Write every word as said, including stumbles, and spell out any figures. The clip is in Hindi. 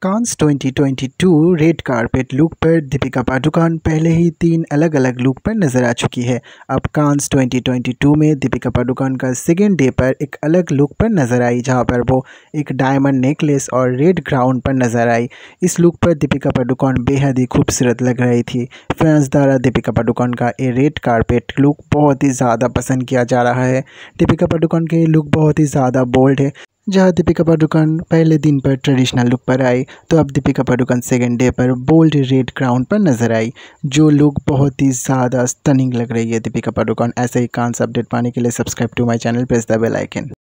कांस twenty twenty two red carpet look पर दीपिका पादुकोण पहले ही तीन अलग अलग लुक पर नजर आ चुकी है। अब कांस ट्वेंटी ट्वेंटी टू में दीपिका पादुकोण का सेकेंड डे पर एक अलग लुक पर नजर आई, जहां पर वो एक डायमंड नेकलेस और रेड ग्राउंड पर नजर आई। इस लुक पर दीपिका पादुकोण बेहद ही खूबसूरत लग रही थी। फैंस द्वारा दीपिका पादुकोण का ये रेड कारपेट लुक बहुत ही ज़्यादा पसंद किया जा रहा है। दीपिका पादुकोण के लुक बहुत ही ज़्यादा बोल्ड है। जहां दीपिका पादुकोण पहले दिन पर ट्रेडिशनल लुक पर आई, तो अब दीपिका पादुकोण सेकेंड डे पर बोल्ड रेड क्राउन पर नजर आई, जो लुक बहुत ही ज़्यादा स्टनिंग लग रही है दीपिका पादुकोण। ऐसे ही कांस अपडेट पाने के लिए subscribe to my channel, press the bell icon.